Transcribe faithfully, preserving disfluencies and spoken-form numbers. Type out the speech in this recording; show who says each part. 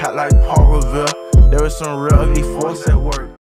Speaker 1: cat like Paul Revere. There was some real ugly force at work.